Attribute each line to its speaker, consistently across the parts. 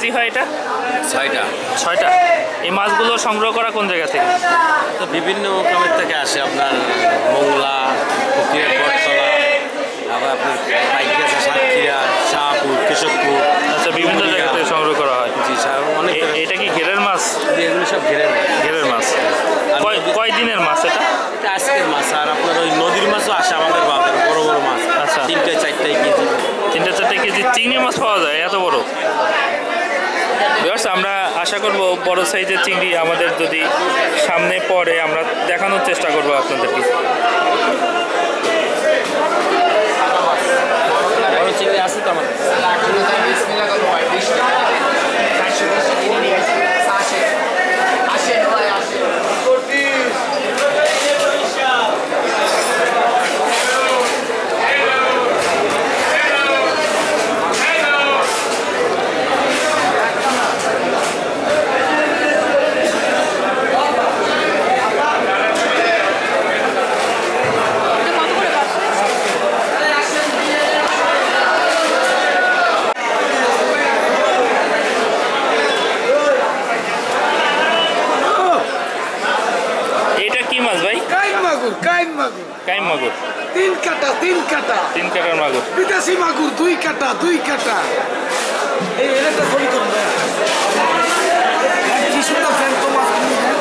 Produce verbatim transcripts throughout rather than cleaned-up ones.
Speaker 1: বিক্রি হয় এটা?
Speaker 2: ছয়টা।
Speaker 1: ছয়টা। এই মাছগুলো সংগ্রহ করা কোন জায়গা থেকে?
Speaker 2: তো বিভিন্ন গ্রামের থেকে আসে, আপনার মোংলা, ফকিরের বটতলা, আবার আপনার পাইকাছে সাতক্ষীরা, শাহপুর, কেশবপুর।
Speaker 1: আচ্ছা, বিভিন্ন জায়গা থেকে সংগ্রহ করা হয়।
Speaker 2: জি স্যার, অনেক।
Speaker 1: এটা কি ঘেরের মাছ?
Speaker 2: এগুলো সব ঘেরের
Speaker 1: ঘেরের মাছ। কয় দিনের মাছ এটা?
Speaker 2: এটা আজকের মাছ। আর আপনার ওই নদীর মাছও আসে আমাদের বাজারে, বড় বড় মাছ।
Speaker 1: আচ্ছা,
Speaker 2: তিনটে চারটায় কেজি।
Speaker 1: তিনটে চারটে কেজি চিংড়ি মাছ পাওয়া যায় এত বড়? ভিউয়ার্স, আমরা আশা করব বড় সাইজের চিংড়ি আমাদের যদি সামনে পড়ে আমরা দেখানোর চেষ্টা করব আপনাদেরকে।
Speaker 2: বড় চিংড়ি আছে তো আমাদের।
Speaker 1: কাইম মাগুর।
Speaker 3: তিন কাটা তিন কাটা
Speaker 1: তিন কাটার মাগুর।
Speaker 3: বিদেশি মাগুর দুই কাটা দুই কাটা। এই এটা ছবি করুন কি সুন্দর ফ্যান তো মাছ।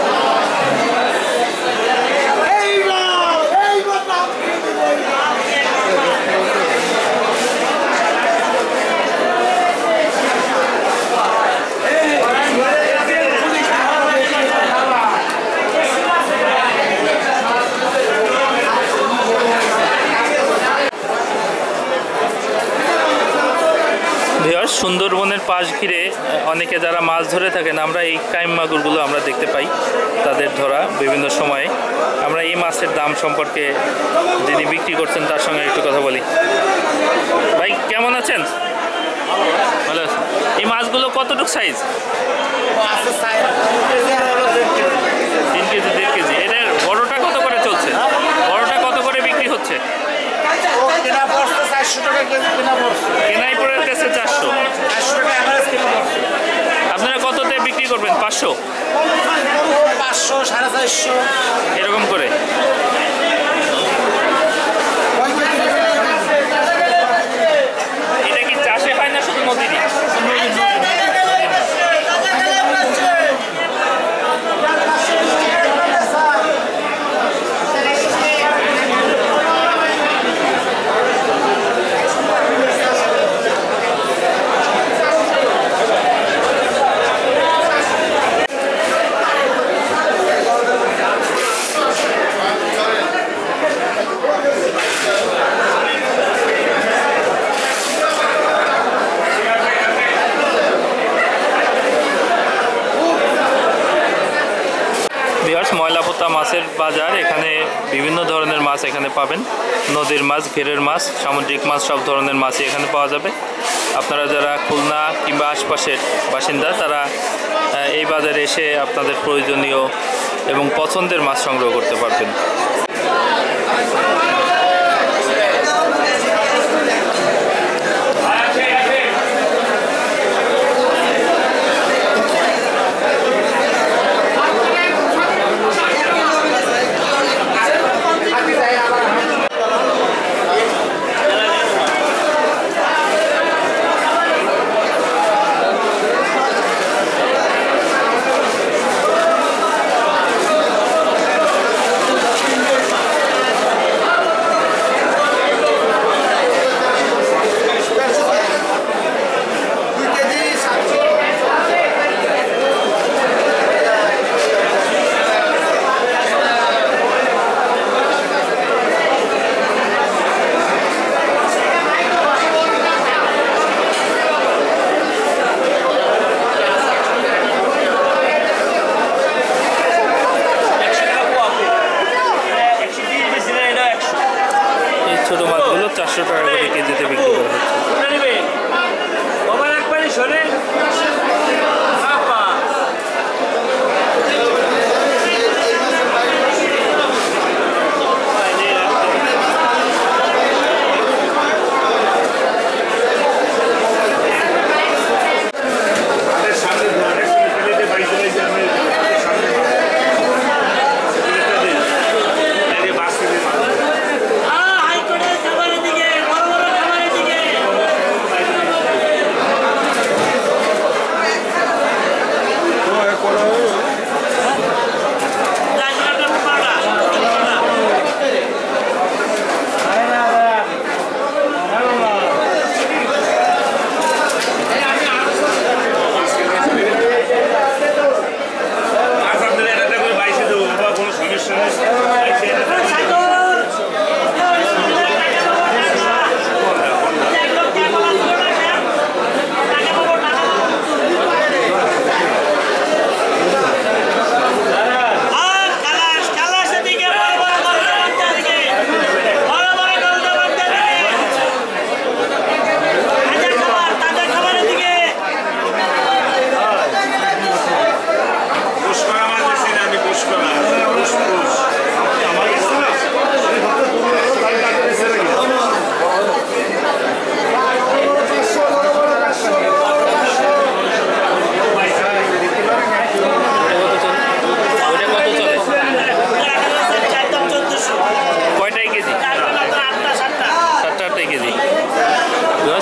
Speaker 1: সুন্দরবনের পাশ ঘিরে অনেকে যারা মাছ ধরে থাকেন, আমরা এই কাইম মাগুরগুলো আমরা দেখতে পাই তাদের ধরা বিভিন্ন সময়ে। আমরা এই মাছের দাম সম্পর্কে যিনি বিক্রি করছেন তার সঙ্গে একটু কথা বলি। ভাই কেমন আছেন? ভালো আছেন। এই মাছগুলো কতটুকু সাইজ? তিন কেজি দেড় কেজি। এটার বড়টা কত করে চলছে? বড়টা কত করে বিক্রি হচ্ছে? কেনাই পড়েছে চারশো। আপনারা কততে বিক্রি করবেন? পাঁচশো,
Speaker 3: পাঁচশো সাড়ে চারশো
Speaker 1: এরকম করে। এটা কি চাষে হয় না শুধু নদীরই? ময়লাপোতা মাছের বাজার। এখানে বিভিন্ন ধরনের মাছ এখানে পাবেন। নদীর মাছ, ঘেরের মাছ, সামুদ্রিক মাছ, সব ধরনের মাছই এখানে পাওয়া যাবে। আপনারা যারা খুলনা কিংবা আশপাশের বাসিন্দা তারা এই বাজারে এসে আপনাদের প্রয়োজনীয় এবং পছন্দের মাছ সংগ্রহ করতে পারবেন।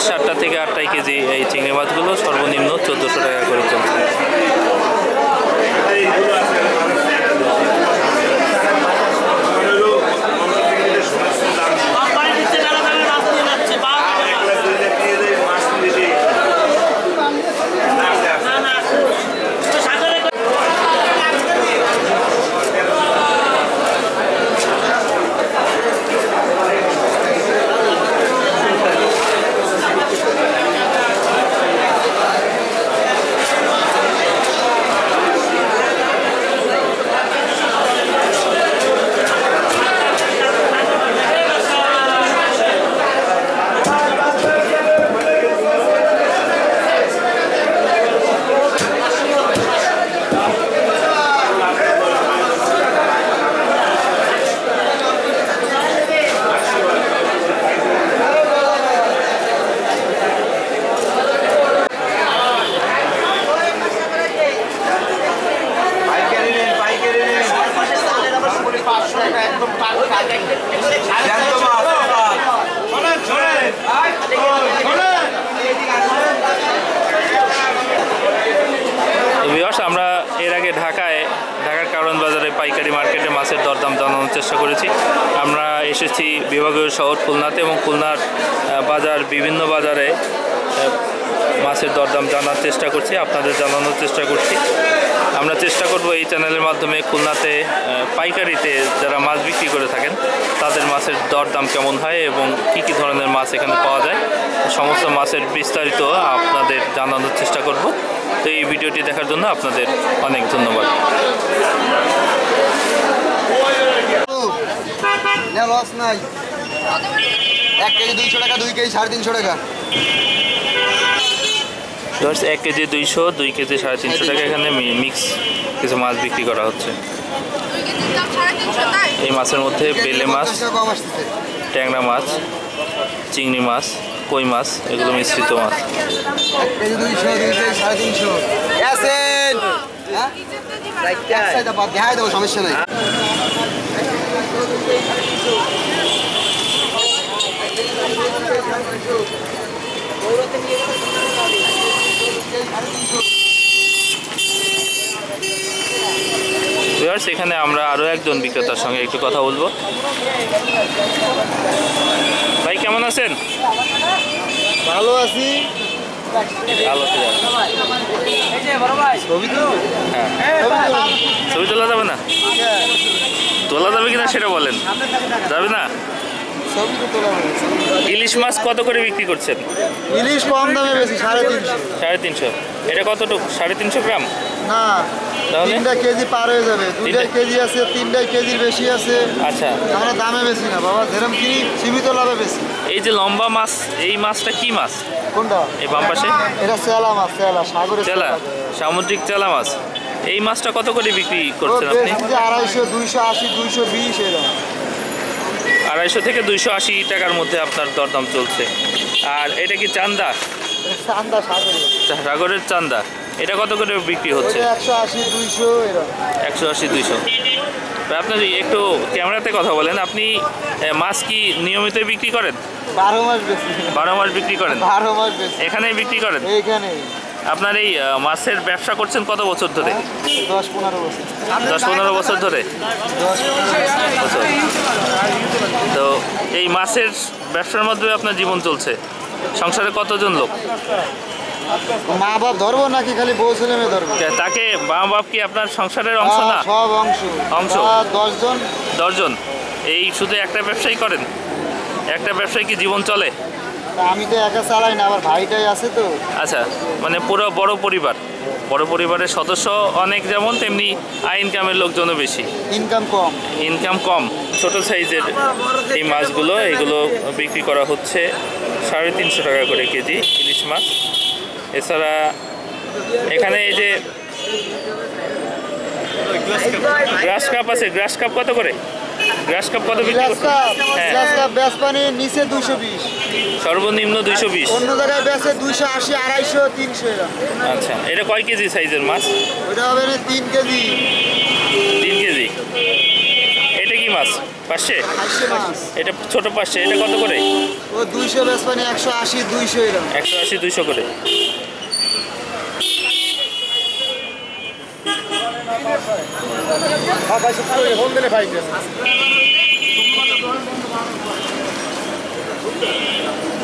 Speaker 1: সাতটা থেকে আটটাই কেজি এই চিংড়ি মাছগুলো সর্বনিম্ন চোদ্দোশো টাকা করে চলছে। আমরা এর আগে ঢাকায় ঢাকার কারণ বাজারে পাইকারি মার্কেটে মাছের দরদাম জানানোর চেষ্টা করেছি। আমরা এসেছি বিভাগীয় শহর খুলনাতে এবং খুলনার বাজার বিভিন্ন বাজারে মাছের দরদাম জানার চেষ্টা করছি, আপনাদের জানানোর চেষ্টা করছি। আমরা চেষ্টা করব এই চ্যানেলের মাধ্যমে খুলনাতে পাইকারিতে যারা মাছ বিক্রি করে থাকেন তাদের মাছের দরদাম কেমন হয় এবং কি কি ধরনের মাছ এখানে পাওয়া যায় সমস্ত মাছের বিস্তারিত আপনাদের জানানোর চেষ্টা করব। তো এই ভিডিওটি দেখার জন্য আপনাদের অনেক ধন্যবাদ।
Speaker 4: লস নাই, এক কেজি দুইশো টাকা, দুই কেজি সাড়ে তিনশো টাকা।
Speaker 1: এক কেজি দুইশো, দুই কেজি সাড়ে তিনশো টাকা এখানে মিক্স কিছু মাছ বিক্রি করা হচ্ছে। এই মাছের মধ্যে বেলে মাছ, ট্যাংরা মাছ, চিংড়ি মাছ, কই মাছ, এগুলো মিশ্রিত মাছ।
Speaker 4: সমস্যা নেই।
Speaker 1: এখানে আমরা আরো একজন বিক্রেতার সঙ্গে একটু কথা বলবো। ভাই কেমন আছেন?
Speaker 4: ভালো আছি।
Speaker 1: ছবি তোলা যাবে না? তোলা যাবে কিনা সেটা বলেন। যাবে না? ইলিশ মাছ কত করে বিক্রি করছেন?
Speaker 4: ইলিশ কম দামে বেশি, সাড়ে তিনশো।
Speaker 1: সাড়ে তিনশো। এটা কতটুকু? সাড়ে তিনশো গ্রাম
Speaker 4: না, তিনটা কেজি পার হয়ে যাবে। দুইটা কেজি আছে, তিনটা কেজির বেশি আছে।
Speaker 1: আচ্ছা,
Speaker 4: আমরা দামে বেশি না বাবা, যেরকম কিনি সীমিত লাভে বেশি।
Speaker 1: এই যে লম্বা মাছ, এই মাছটা কি মাছ?
Speaker 4: কোনটা?
Speaker 1: এই বাম পাশে
Speaker 4: এটা চেলা মাছ, চেলা সাগরের
Speaker 1: চেলা, সামুদ্রিক চেলা মাছ। এই মাছটা কত করে বিক্রি করছেন আপনি?
Speaker 4: আড়াইশো, দুইশো আশি, দুইশো বিশ এরকম।
Speaker 1: আড়াইশো থেকে দুইশো আশি টাকার মধ্যে আপনার দরদাম চলছে। আর এটা কি চান্দা?
Speaker 4: চান্দা সাগরের,
Speaker 1: সাগরের চান্দা। এটা কত করে বিক্রি হচ্ছে?
Speaker 4: একশো আশি, দুইশো এরকম।
Speaker 1: একশো আশি, দুইশো। আপনি একটু ক্যামেরাতে কথা বলেন। আপনি মাছ কি নিয়মিত বিক্রি করেন?
Speaker 4: বারো মাস বেশি।
Speaker 1: বারো মাস বিক্রি করেন?
Speaker 4: বারো মাস বেশি
Speaker 1: এখানেই বিক্রি করেন?
Speaker 4: এইখানে।
Speaker 1: আপনার এই মাছের ব্যবসা করছেন কত বছর ধরে?
Speaker 4: দশ পনেরো বছর।
Speaker 1: দশ পনেরো বছর ধরে। বছর। তো এই মাছের ব্যবসার মাধ্যমে আপনার জীবন চলছে। সংসারে কতজন লোক?
Speaker 4: মা বাপ ধরবো নাকি খালি বউ ছেলে মেয়ে ধরবো?
Speaker 1: তাকে মা বাপ কি আপনার সংসারের অংশ না?
Speaker 4: সব অংশ।
Speaker 1: অংশ।
Speaker 4: দশজন।
Speaker 1: দশজন। এই শুধু একটা ব্যবসায়ী করেন? একটা ব্যবসায় কি জীবন চলে?
Speaker 4: আমি তো একা চালাই না, আবার ভাইটাই আছে তো।
Speaker 1: আচ্ছা, মানে পুরো বড় পরিবার। বড় পরিবারের সদস্য অনেক যেমন, তেমনি আয় ইনকামের লোকজনও বেশি।
Speaker 4: ইনকাম কম।
Speaker 1: ইনকাম কম। ছোট সাইজের এই মাছগুলো এগুলো বিক্রি করা হচ্ছে সাড়ে তিনশো টাকা করে কেজি ইলিশ মাছ। এছাড়া এখানে এই যে গ্রাস কাপ আছে, গ্রাস কাপ কত করে? গ্রাস কাপ কত বিক্রি করছেন? হ্যাঁ,
Speaker 4: গ্লাস কাপ বেসপানি নিচে দুইশো বিশ,
Speaker 1: সর্বনিম্ন দুইশো বিশ।
Speaker 4: অন্য জায়গায় বেচে দুইশো আশি, আড়াইশো, তিনশো এরকম।
Speaker 1: আচ্ছা, এটা কয় কেজি সাইজের মাছ?
Speaker 4: ওটা হবে না তিন কেজি।
Speaker 1: তিন কেজি। এটা কি কি মাছ? পাশে
Speaker 4: আইসে মাছ
Speaker 1: এটা ছোট পাশে, এটা কত করে?
Speaker 4: ও দুইশো বেসপানি একশো আশি দুইশো এরকম।
Speaker 1: একশো আশি দুইশো করে।
Speaker 4: ফোন দিলে ভাই